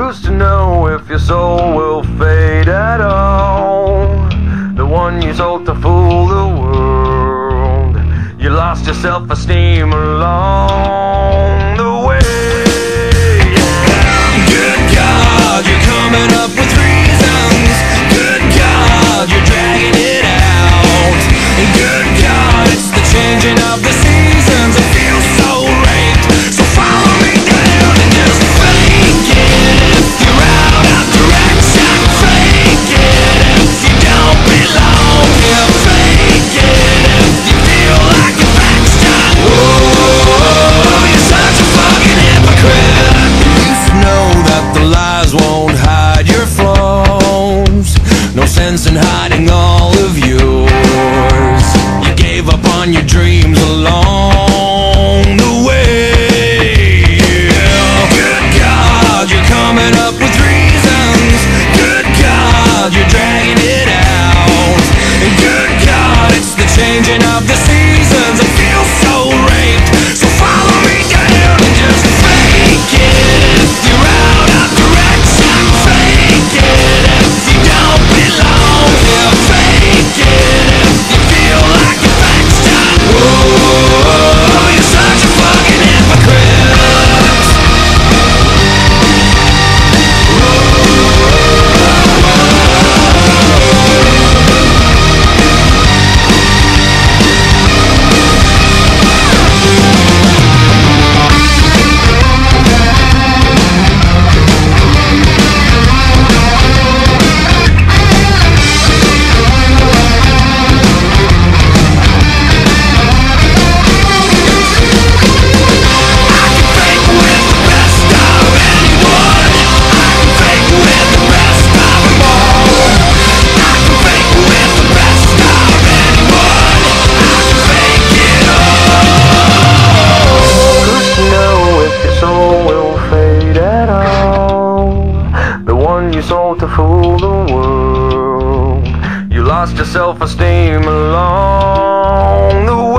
Who's to know if your soul will fade at all? The one you sold to fool the world. You lost your self-esteem along the way. Good God, you're coming up with reasons. Good God, you're dragging it out. Good God, it's the changing of the seasons. It feels so raped. So follow me down and just fake it. If you're out of direction, fake it. If you don't belong, yeah, fake it. If you feel like a faction, oh, you're such a fucking hypocrite. You used to know that the lies won't hide your flaws. No sense in hiding all of yours. You gave up on your dreams along the way. Good God, you're coming up with reasons. Good God, you're dragging it out. Good God, it's the changing of the seasons. It feels so raped. So follow me down and just fake it. If you're out of direction, fake it. If you don't belong, yeah, fake it. If you feel like a faction, oh, you're such a fucking hypocrite. Sold to fool the world. You lost your self-esteem along the way.